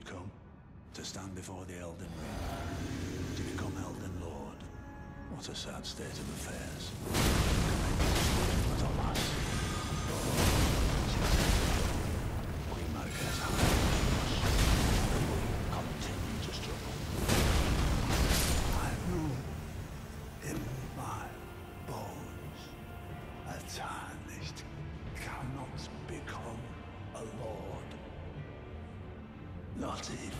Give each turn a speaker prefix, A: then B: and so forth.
A: you'd come? To stand before the Elden Ring. To become Elden Lord. What a sad state of affairs. But alas. Queen Marquez has and we continue to struggle. I know in my bones a tarnished cannot become a lord. Not even